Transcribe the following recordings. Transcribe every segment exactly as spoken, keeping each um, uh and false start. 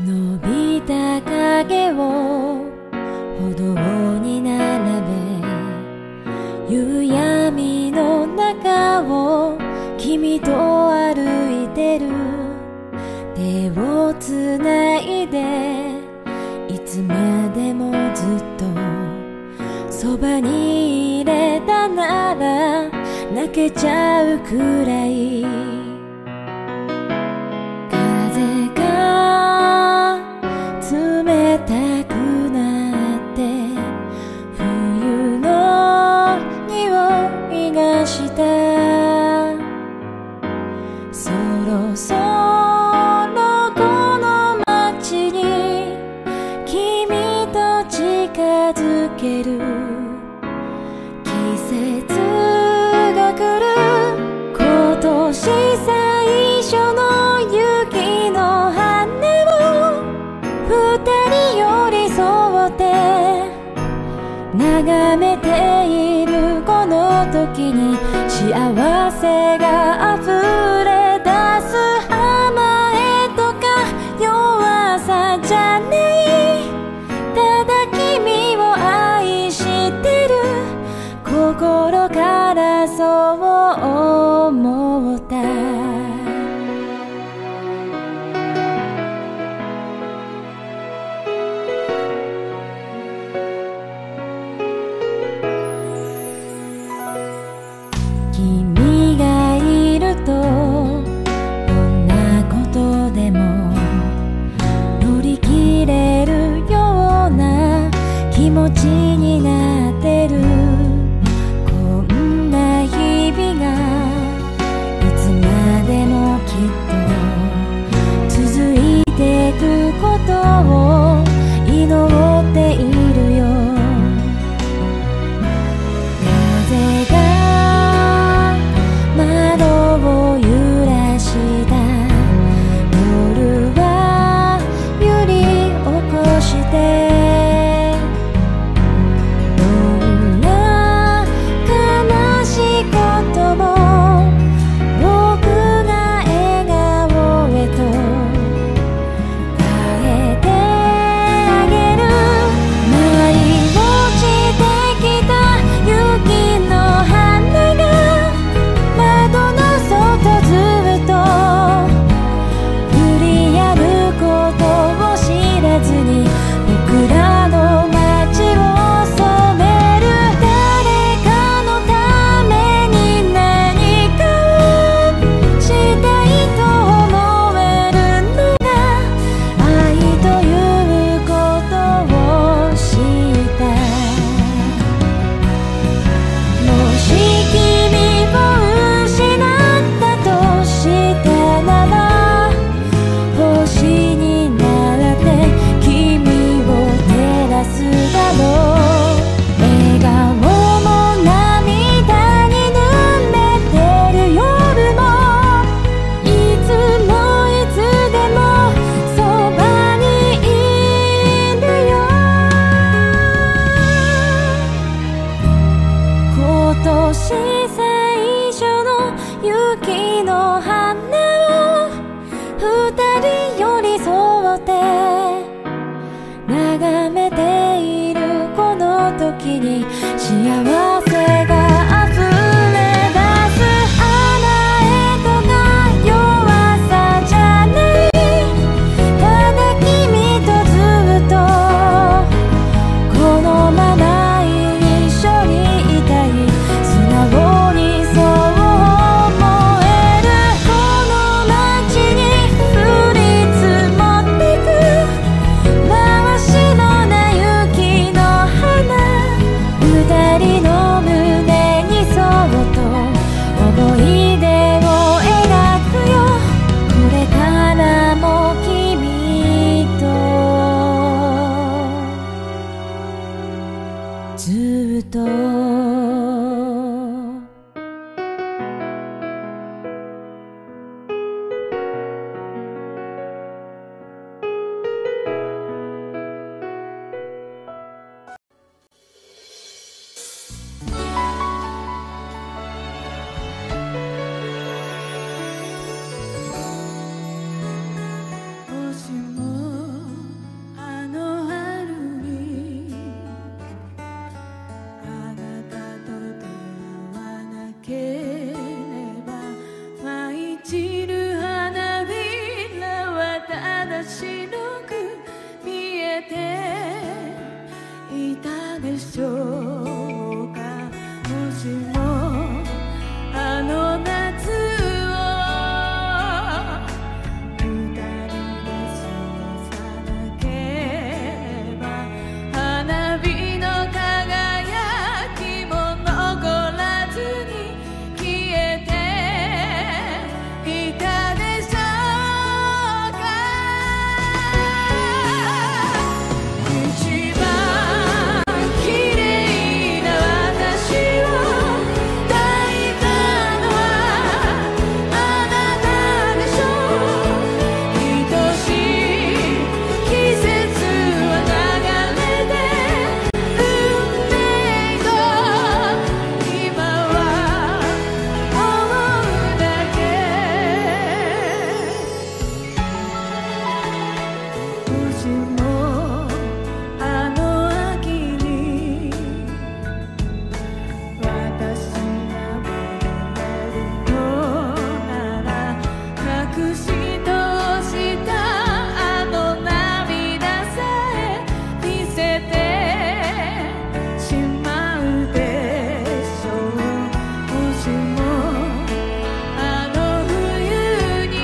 伸びた影を歩道に並べ、夕闇の中を君と歩いてる。手をつないでいつまでもずっとそばにいれたなら泣けちゃうくらい。風が冷たくなって冬の匂いがした。そろそろこの街に君と近づける。季節が来る。今年最初の雪の羽を二人寄り添って眺めている。この時に幸せが溢れ出す。甘えとか弱さじゃない、ただ君を愛してる。心からそう思った。君がいるとどんなことでも乗り切れるような気持ちになってる。こんな日々がいつまでもきっと続いていくことを祈っているよ。風が窓を揺らした夜は揺り起こして、どんな悲しいことも僕が笑顔へと変えてあげる。舞い落ちてきた雪の花が窓の外ずっと振りやることを知らずに僕らの街を染める。誰かのために何かをしたいと思えるのが愛ということを知った。もし君を失ったとしたなら星になって君を照らすだろう。笑顔も涙に濡れてる夜もいつもいつでもそばにいるよ。今年最初の雪の花を二人寄り添って眺めている。この時に幸せが溢れ出す。甘えとか弱さじゃない、ただ君とずっとこのまま一緒にいたい。素直にそう思える。この街に降り積もってく真っ白な雪の花、二人の胸白く見えていたでしょうか。もしもあの夏を二人で過ごさなければ、花火の輝きも残らずに消えていたでしょうか。一番綺麗な私を抱いたのはあなたでしょう。愛しい季節は流れて運命と今は思うだけ。もしもあの秋に私が戻れるのなら、隠し通したあの涙さえ見せてしまうでしょう。もしもあの冬に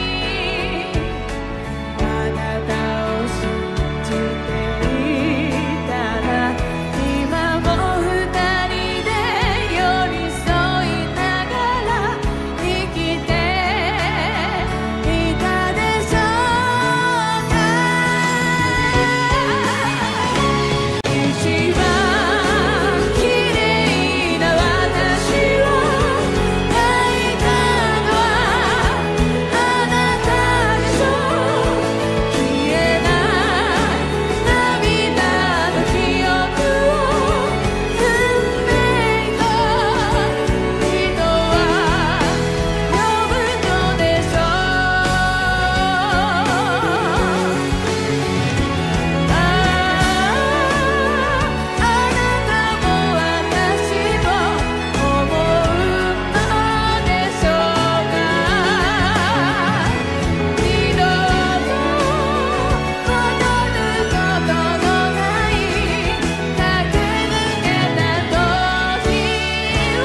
あなたを信じていたら、今も二人で寄り添いながら生きていたでしょうか。一番綺麗な私を抱いたのはあなたでしょう。消えない涙の記憶を運命と人は呼ぶのでしょう。ああ、あなたも私も思うのでしょうか。二度と戻ることのない駆け抜けた時を。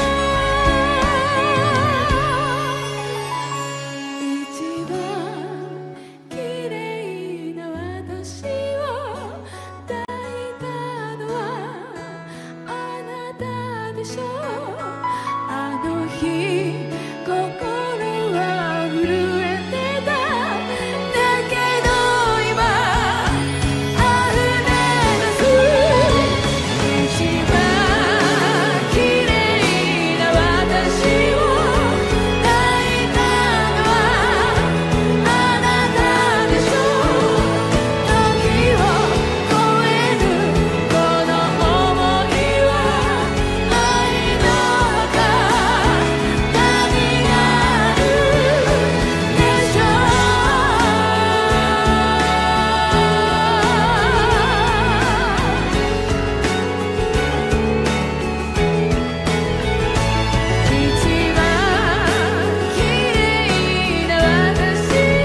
一番綺麗な私を抱いたのはあなたでしょう。あの日心は震えてた。だけど今溢れ出す。一番綺麗な私を抱いたのはあなたでしょう。時を超えるこの想いは愛の他何があるでしょう。一番綺麗な私を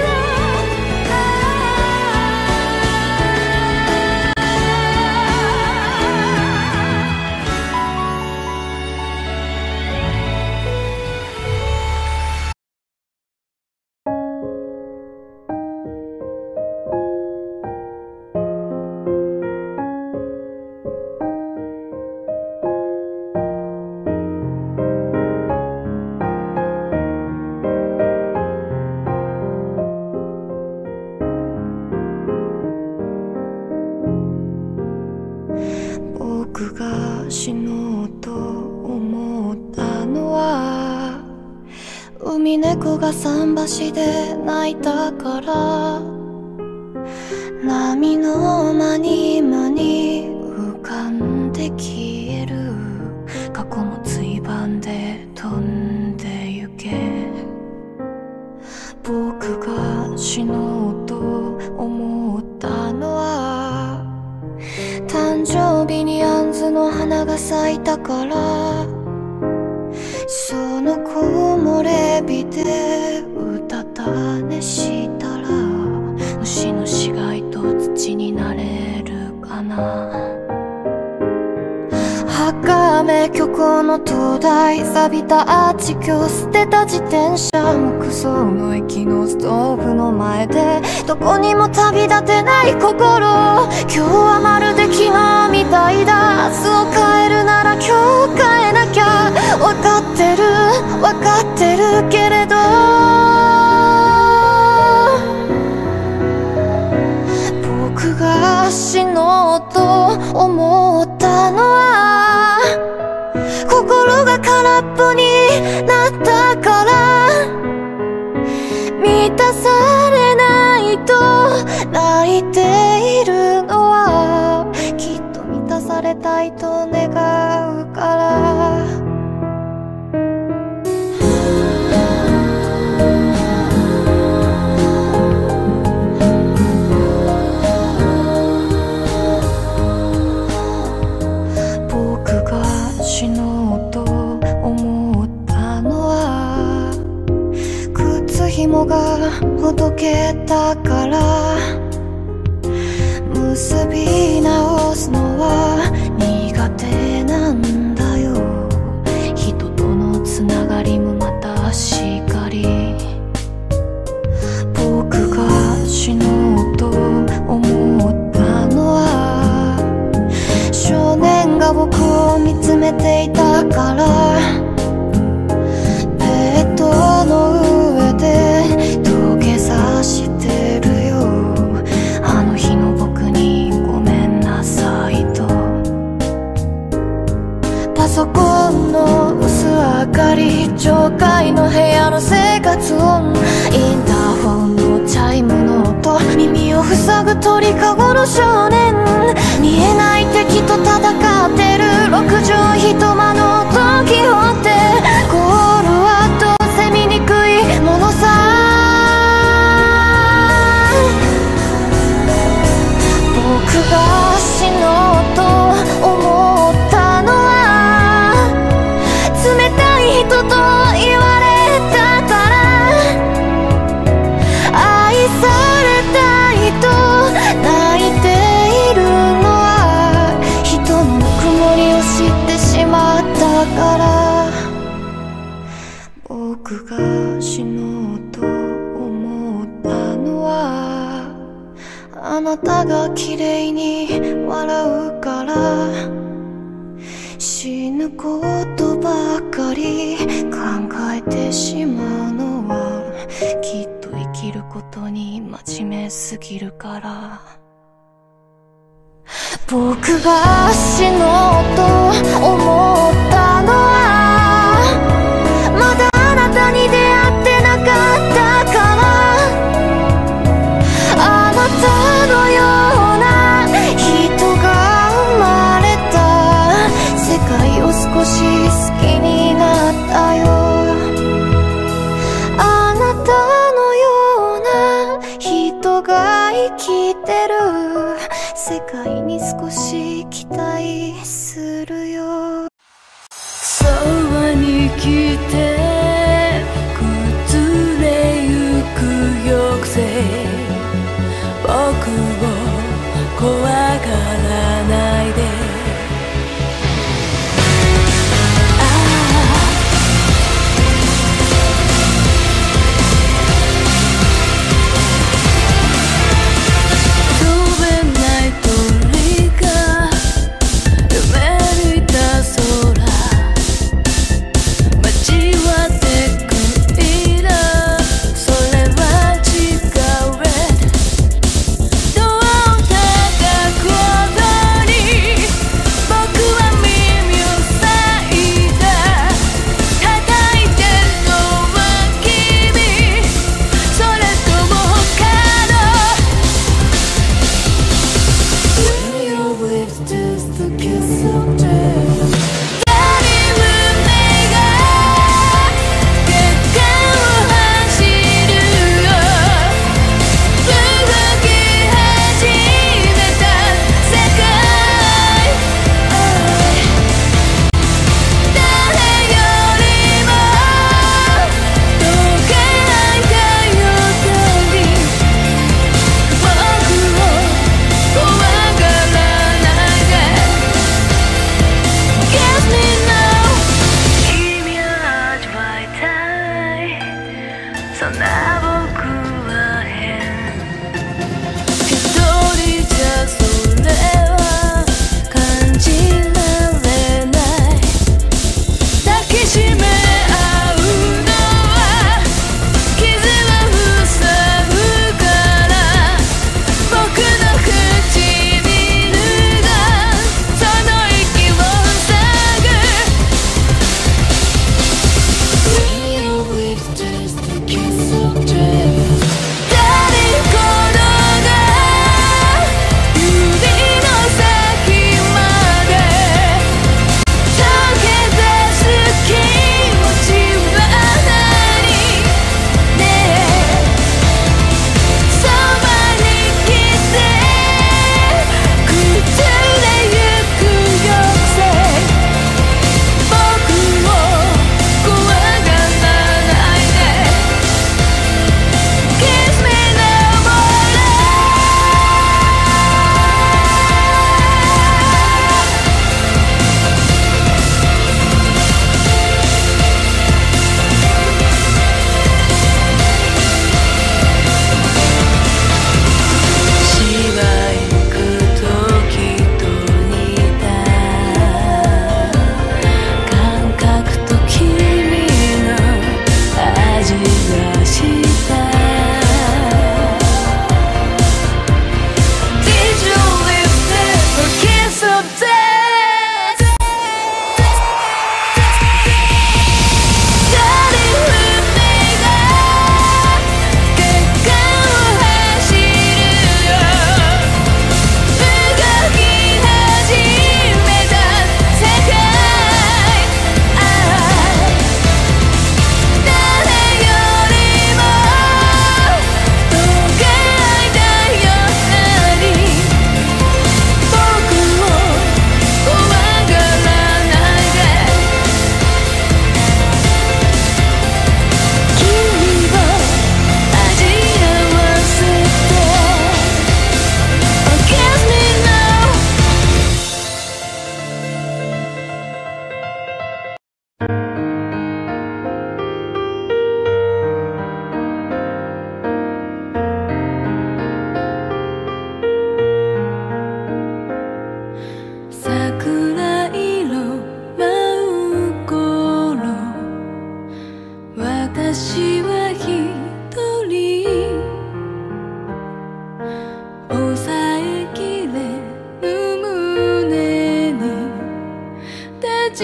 僕が死のうと思ったのは海猫が桟橋で泣いたから。波の間に間に浮かんで消える過去もついばんで飛んでゆけ。僕が死のうと思ったのは誕生日に杏の花が咲いたから。その木漏れ日でうたた寝したら虫の死骸と土になれるかな。 赤虚構の灯台、錆びたアーチ橋、捨てた自転車、木造の駅のストーブの前でどこにも旅立てない心。今日はまるで昨日みたいだ。明日を変えるなら今日変えなきゃ。分かってる分かってるけれど、僕が死のうと思ったのは心が空っぽになったから。満たされないと泣いているのはきっと満たされたいと願うから。死のうと思ったのは靴ひもがほどけたから。結び直すのは苦手なんだよ。人とのつながりもまたしかり。僕が死のうと思ったのは少年が僕を見つめていたから。ベッドの上で土下座してるよ。あの日の僕にごめんなさいと。パソコンの薄明かり、上階の部屋の生活音、インターホンのチャイムの音、耳を塞ぐ鳥かごの少年。見えない敵と戦ってる六畳一間の時をってゴールはどうせ見にくいものさ。僕が死のうと思ったのは冷たい人と言われたから。愛されたいと泣いているのは人のぬくもりを知ってしまったから。僕が死のうと思ったのはあなたが綺麗に笑うから。死ぬことばかり考えてしまうのはきっと生きることに真面目すぎるから。僕が死のうと思ったのはまだあなたに出会ってなかったから。あなたのような人が生まれた世界を少し好きになったよ。あなたのような人が生きてる世界に少し期待するよ。 そばに来て崩れゆく抑制、僕を怖がらないで。ああ飛べない鳥が夢見た空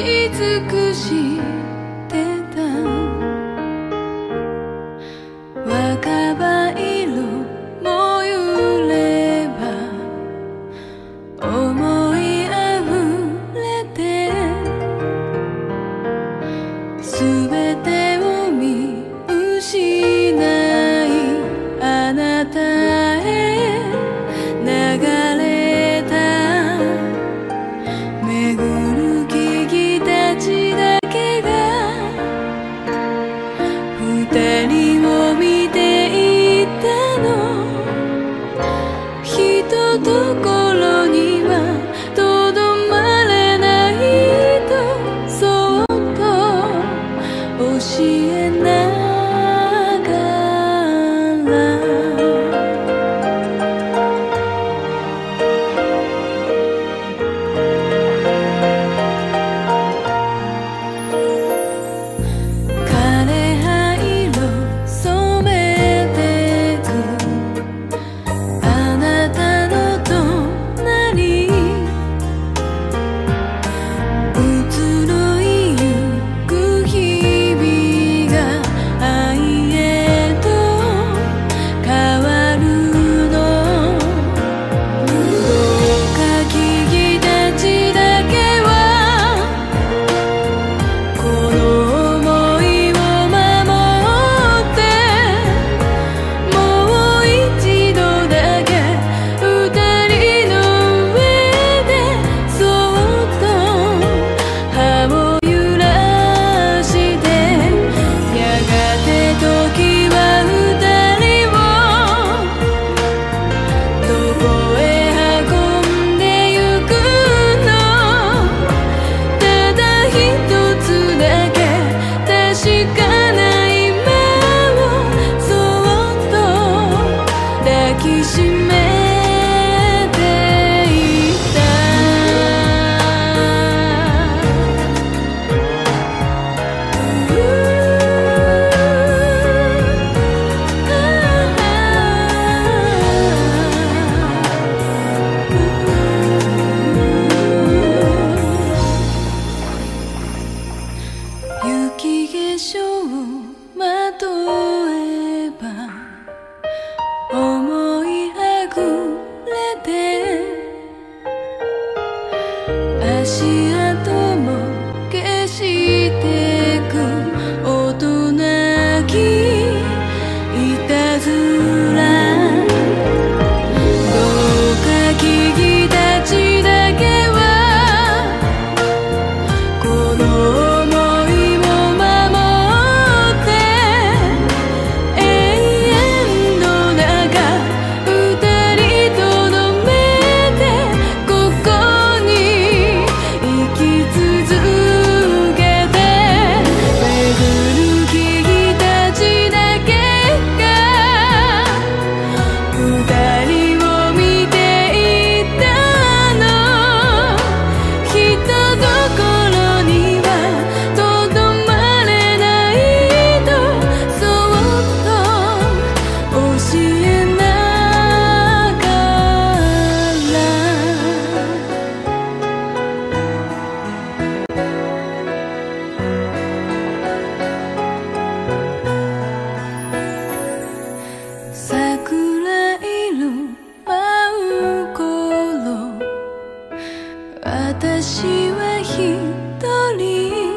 尽くしてた若葉色も揺れば思いあふれて全てを見失いあなたへ流れた巡る木々たちだけが二人を見ていたのひとところにはとどまれないとそっと教えない雪化粧をまとえば思いあぐれて足跡も消してく大人きいたずらどうか木々たちだけはこの私は一人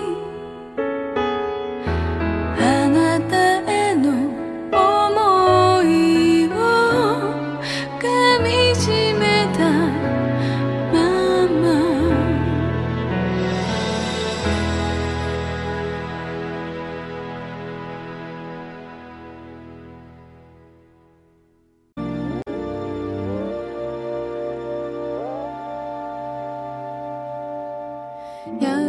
あなたへの想いを噛みしめたままや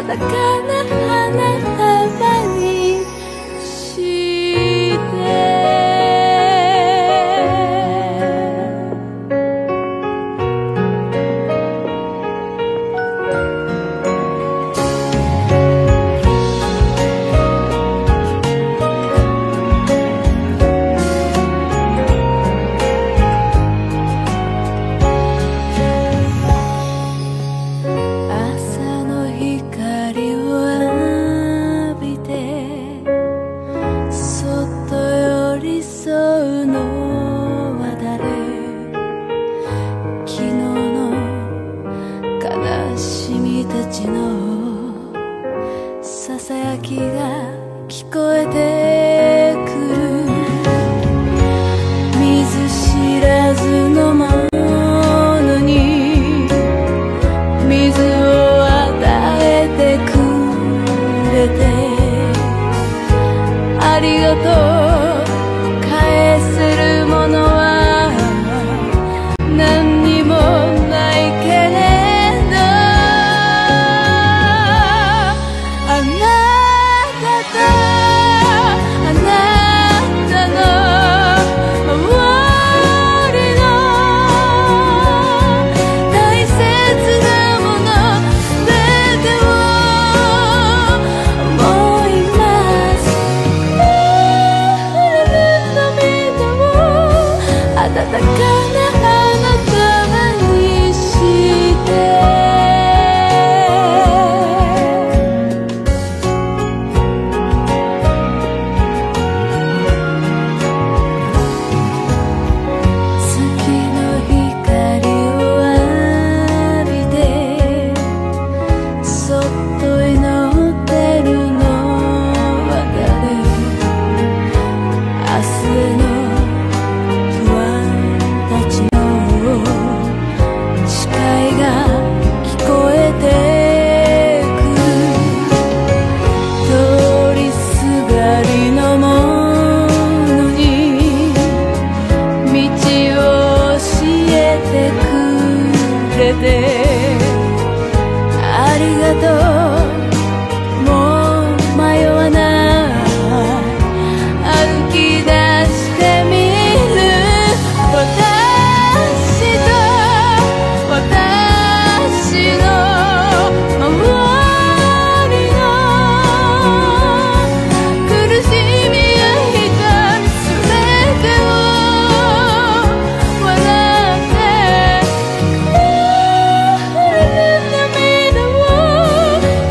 かな花束にしてささやきが聞こえてくる見ず知らずのものに水を与えてくれてありがとう返せるものは何にもないけれど暖かな花束にして月の光を浴びてそっと祈ってるのは誰明日へのありがとうもう迷わない歩き出してみる私と私の周りの苦しみや痛みすべてを笑って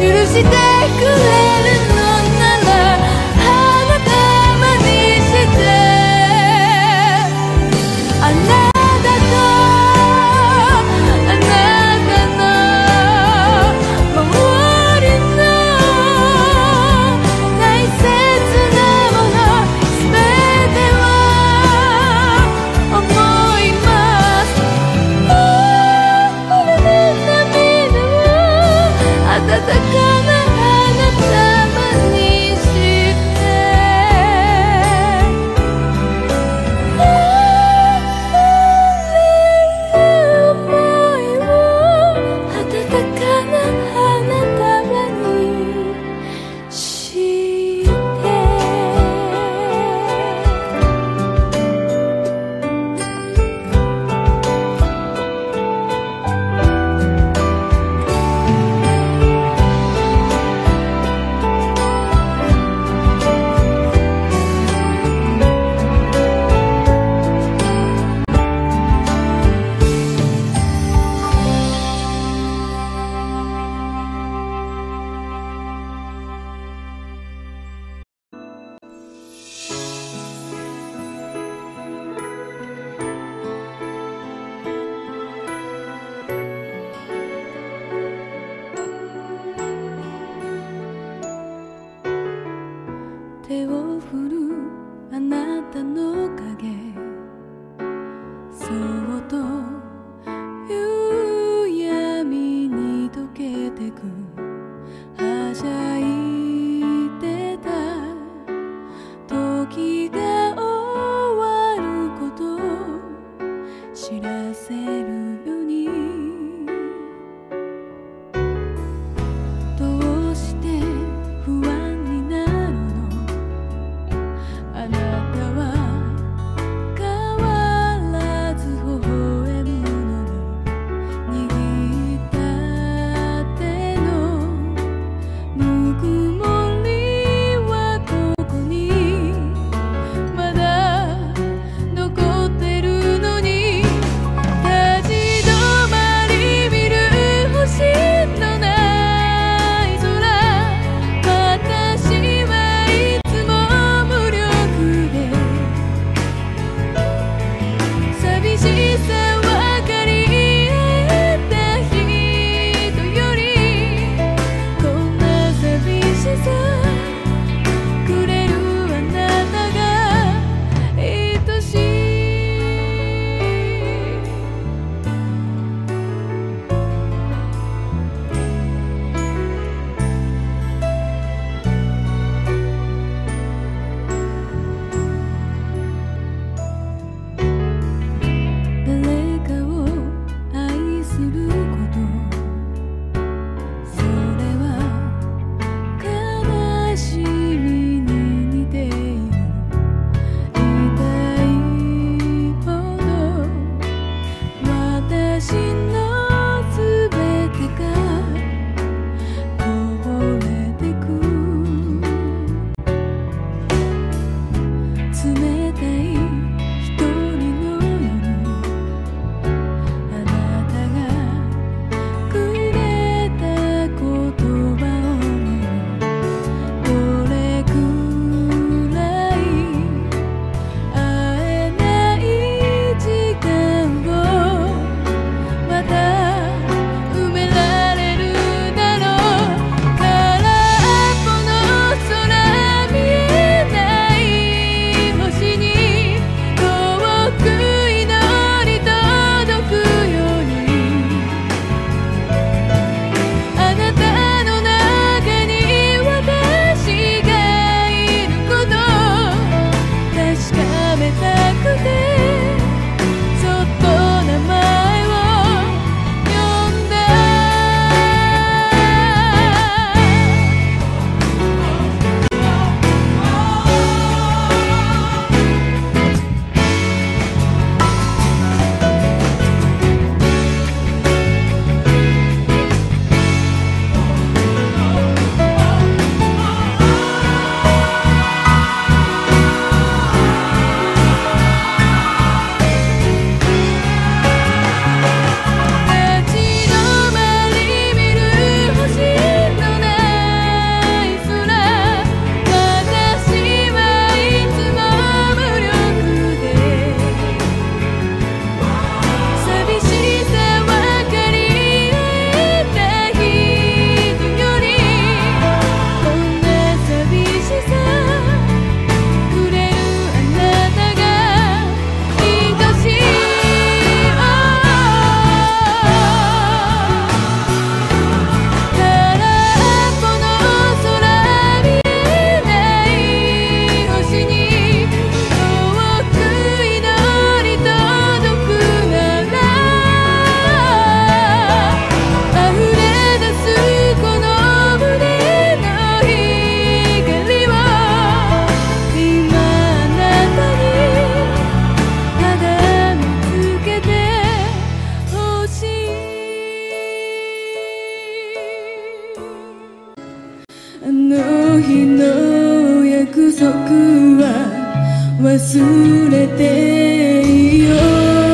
忘れていよう。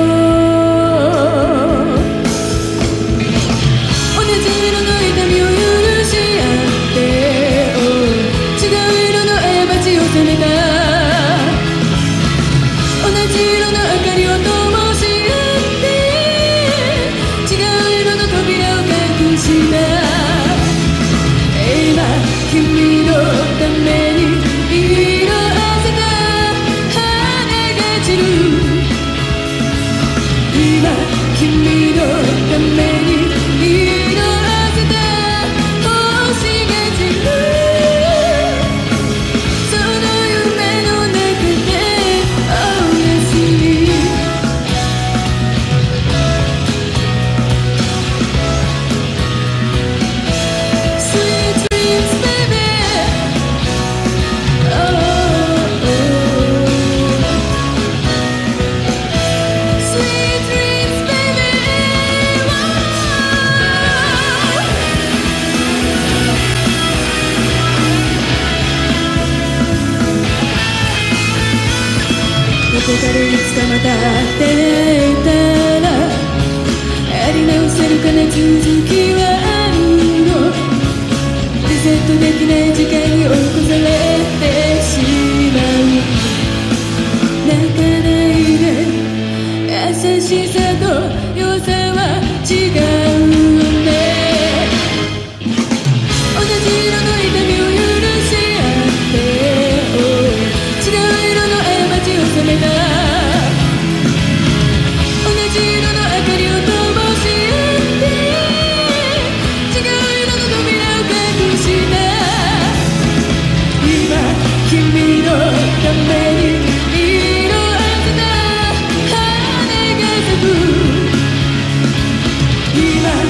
同じ色の痛みを許し合って、違う色の過ちを責めた。同じ色の明かりを灯し合って、違う色の扉を隠した。今君のために色あせた羽が散る。今君のために色あせた星が散る。その夢の中でおやすみ。Sweet dreams baby, oh, oh. Sweet dreams baby, oh. どこかでいつかまた会っていたら、やり直せるかな、続きはあるの。リセットできない時間に追い越されてしまう。泣かないで、優しさと弱さは違うね。同じ色の痛みを許し合って、違う色の過ちを責めた。同じ色の明かりを灯し合って、違う色の扉を隠した。今君のために色あせた羽が咲く。今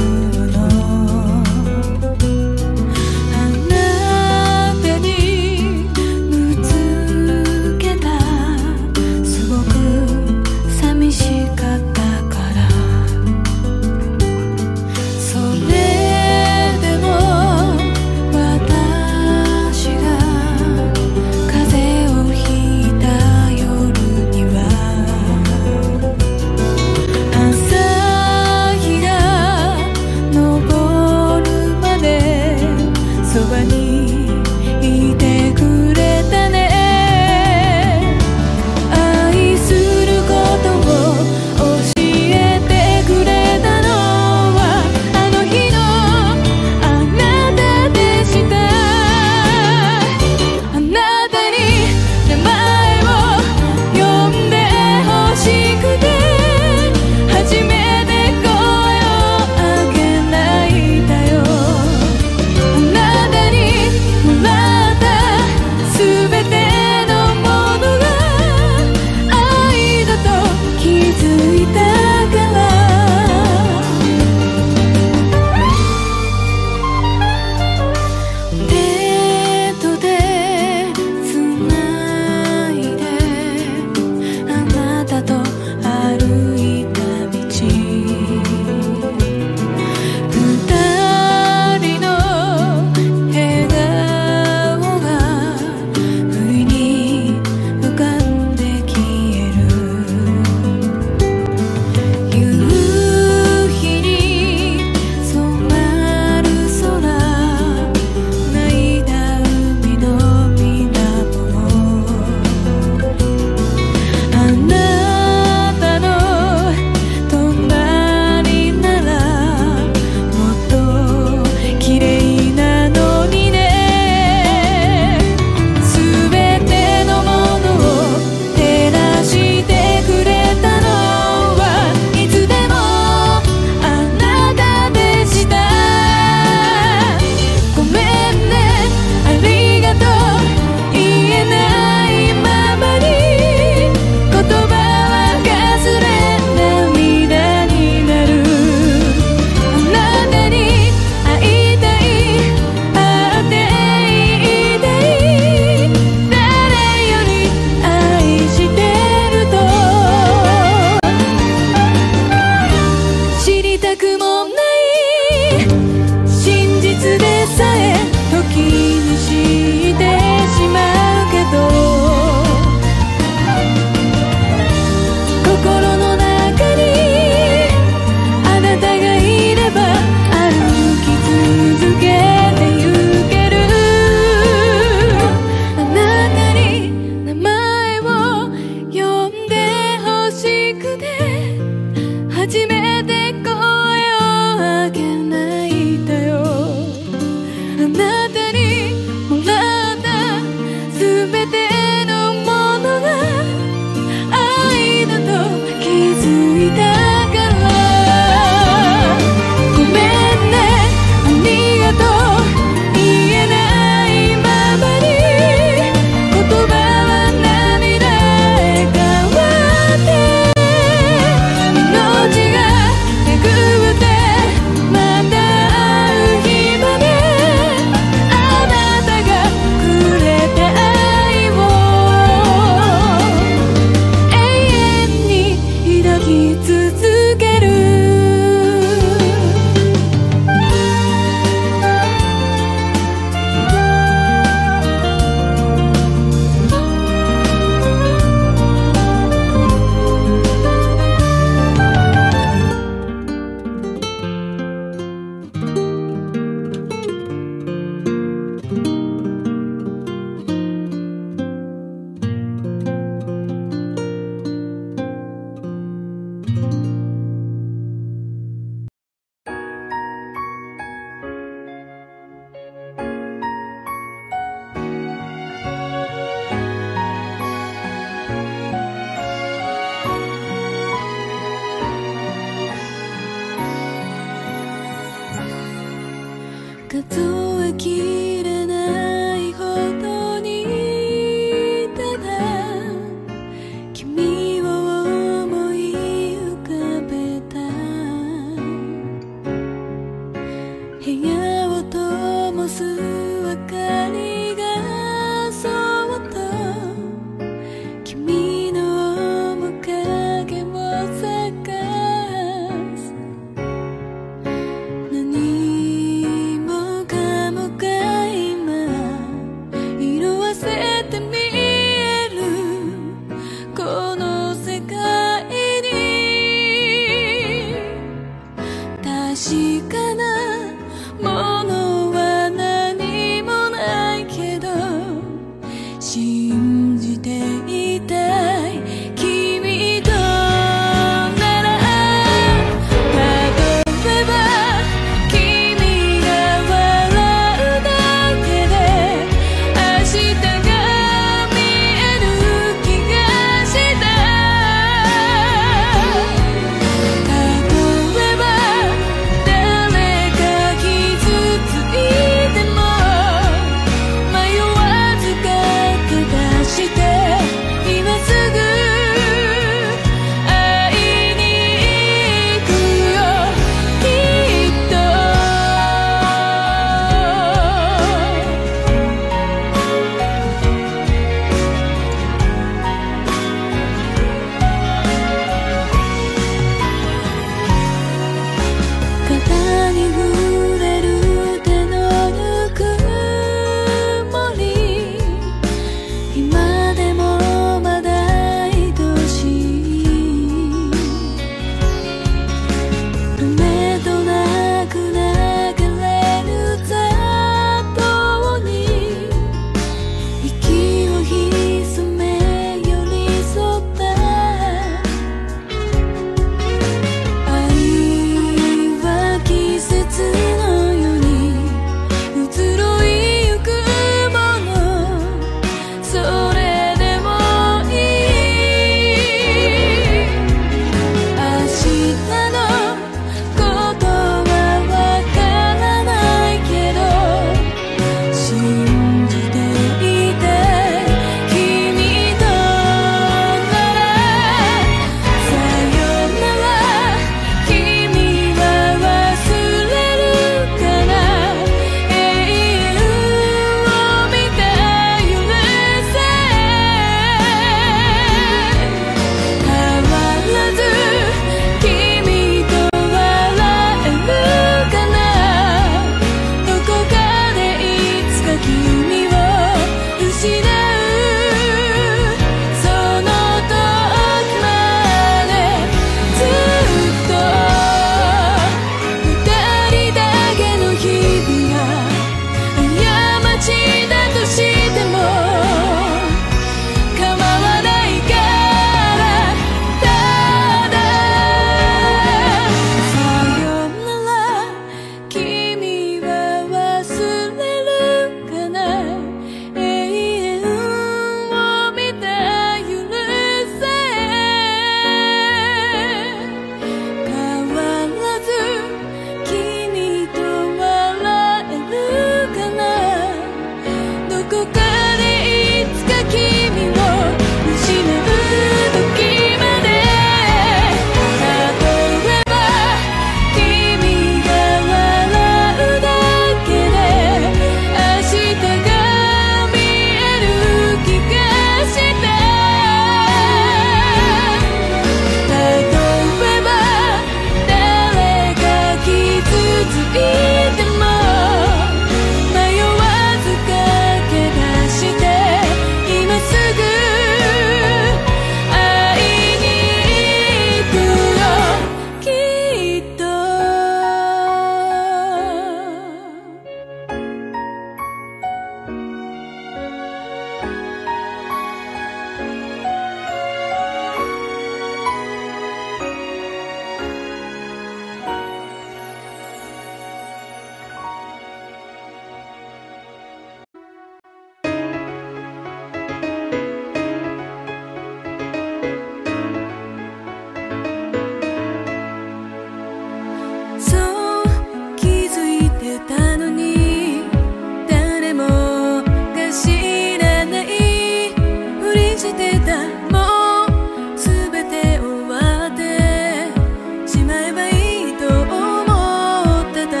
てた、もう全て終わってしまえばいいと思ってた。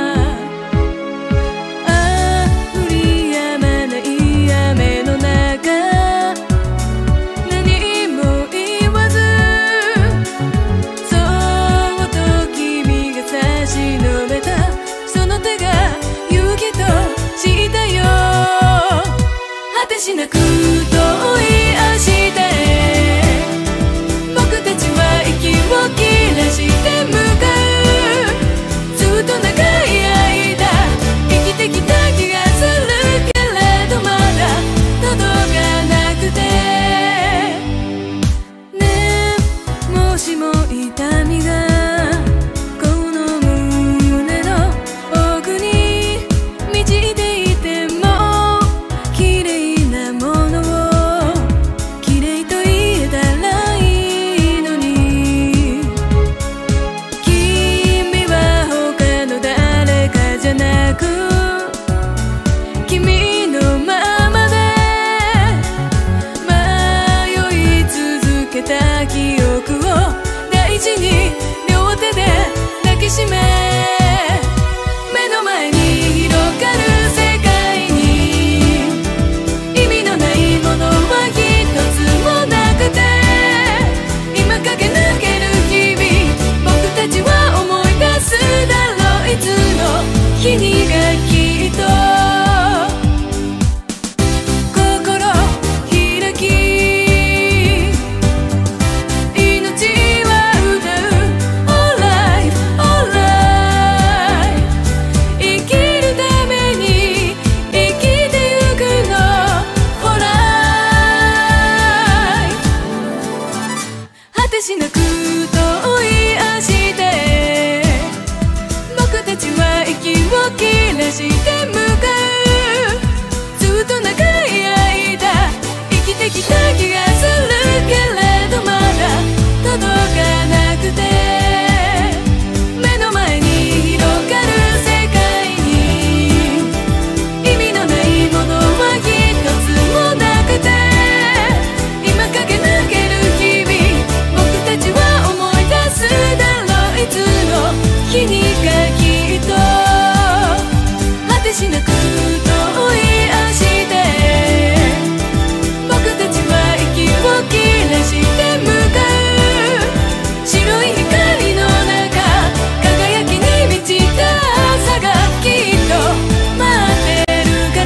ああ降り止まない雨の中、何も言わずそっと君が差し伸べたその手が勇気としたよ。果てしなく遠い明日へ僕たちは息を切らして向かう。ずっと長い間生きてきた気がするけれどまだ届かなくてね。えもしも痛みがこの胸の奥に満ちていても綺麗なものを綺麗と言えたらいいのに。君は他の誰かじゃなく君のままで迷い続けた記憶を大事に両手で抱きしめ、目の前に広がる世界に意味のないものは一つもなくて、今駆け抜ける日々僕たちは思い出すだろう。いつの日にかきっと心開き命は歌う Alright Alright 生きるために生きてゆくの For Life 果てしなく遠い明日へ僕たちは息を切らして向かう。ずっと長い間生きてきた気がするけれどまだ届かなくて、目の前に広がる世界に意味のないものは一つもなくて、今駆け抜ける日々僕たちは思い出すだろう。いつの日にかきっと果てしなく遠い明日へ僕たちは息を切らして向かう。白い光の中輝きに満ちた朝がきっと待ってるから。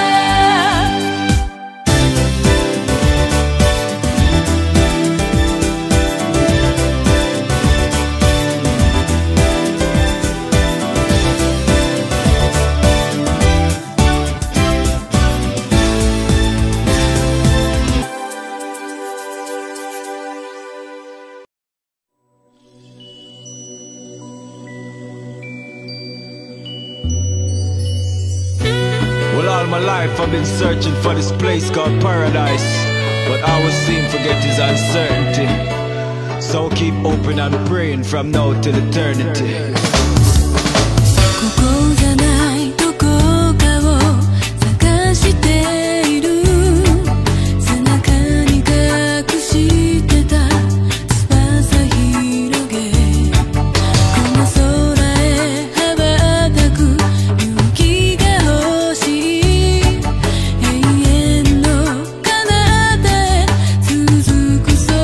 Well, all my life I've been searching for this place called paradise, but all we seem to forget is uncertainty. So keep hoping and praying from now till eternity. ここじゃないどこかを探している、背中に隠してた翼広げ、この空へ羽ばたく勇気が欲しい。永遠の彼方へ続く空、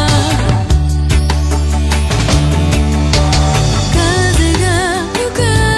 風が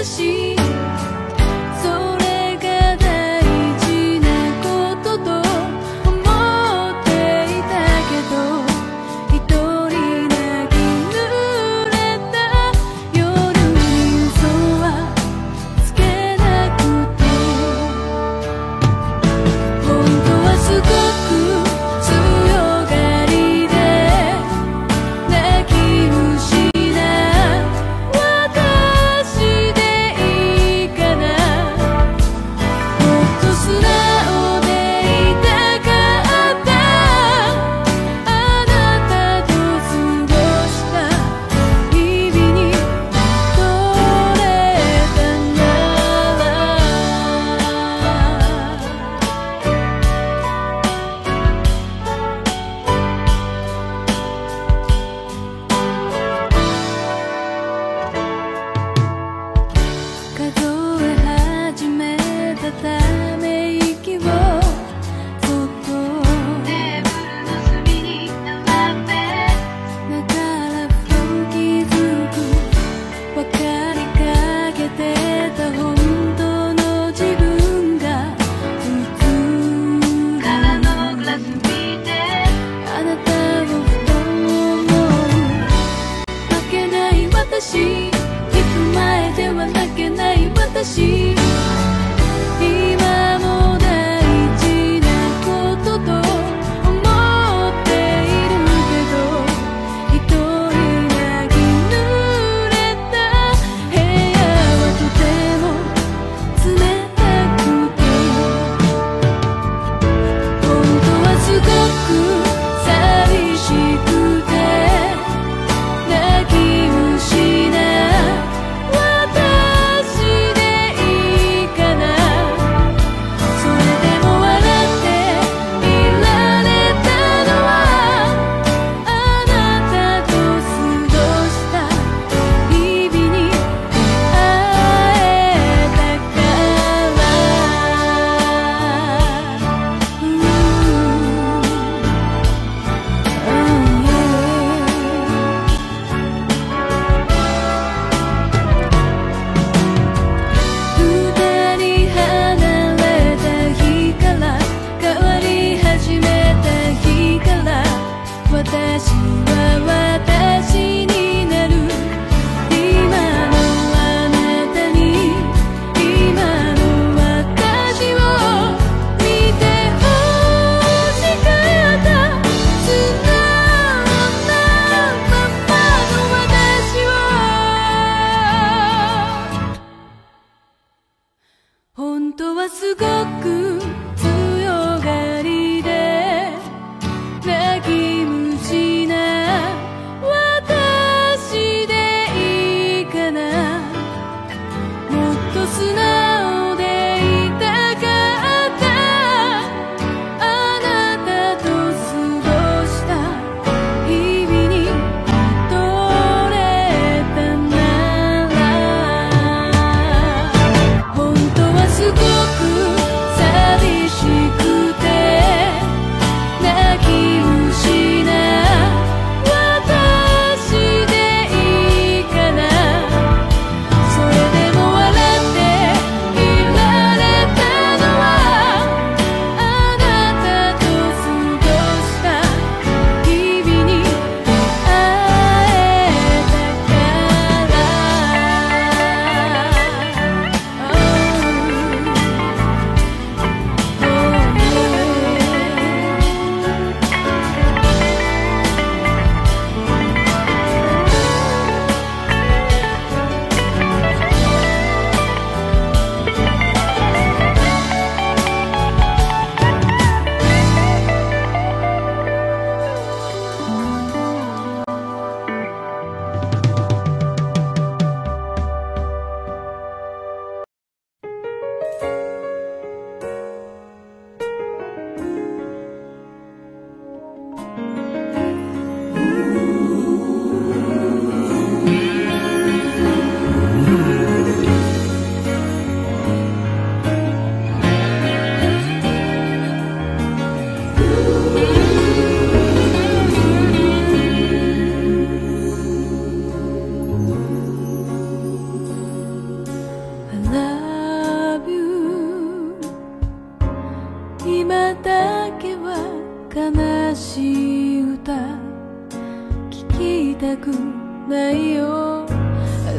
私それが大事なことと思っていたけど一人泣き濡れた夜に嘘はつけなくて本当はすごく強がりで泣き虫な私でいいかなもっと素直でいたかったあなたと過ごした日々に取れたなら数え始めたため息をそっとテーブルの隅に並べだからふと気づく分かりかけてた本当の自分が映る空のグラス見てあなたをふと思う負けない私行く前では泣けない私今も大事なことと思っているけど一人泣き濡れた部屋はとても冷たくて本当はすごく寂しくて泣き虫な私でいいかな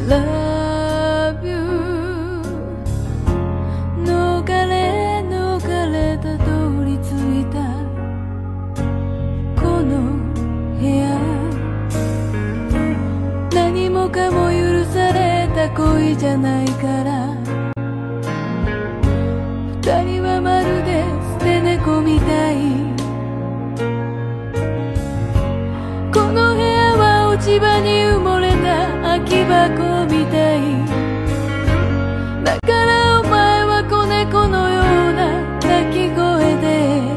love you 逃れ逃れたどり着いたこの部屋何もかも許された恋じゃないから二人はまるで捨て猫みたいこの部屋は落ち葉に埋もれた空き箱みたいだからお前は子猫のような鳴き声で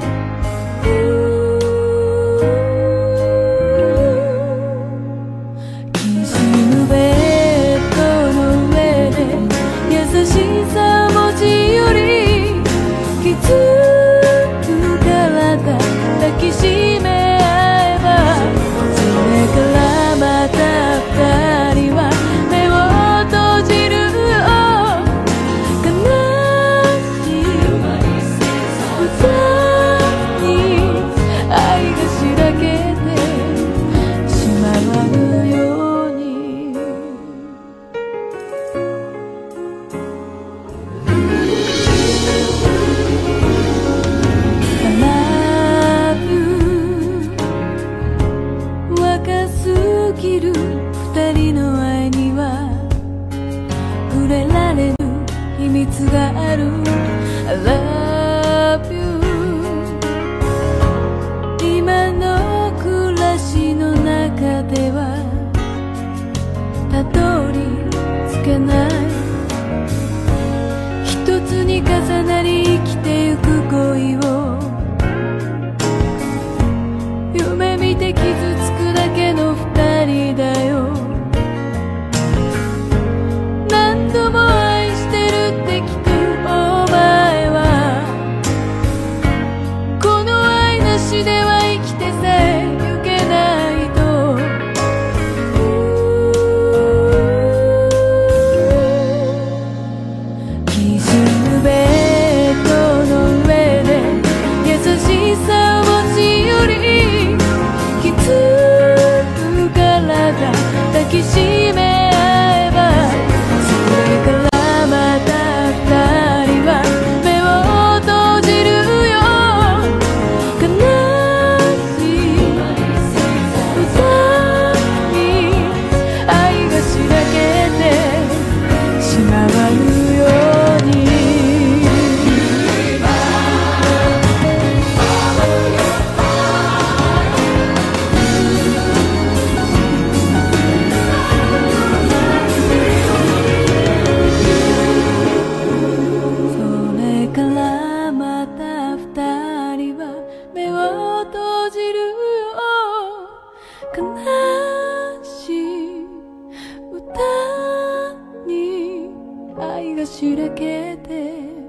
きしむベッドの上で優しさ文字より気づくからだ抱きしめ合えばそれからまた二人は目を閉じるよ悲しい歌に愛がしらけてしまうように若すぎる二人の愛には触れられぬ秘密がある I love you 今の暮らしの中ではたどり着けない一つに重なり生きてゆく恋を夢見て傷つくだけの二人だよ何度も愛してるって聞くお前はこの愛なしでは生きてさえゆけないときしむベッドの上で優しさを持ち寄り気づくからだ抱きしめ合えばそれからまた二人は目を閉じるよ悲しい歌に愛がしらけてしまわぬようにそれからまた二人は目を閉じるよ悲しい歌に愛がしらけて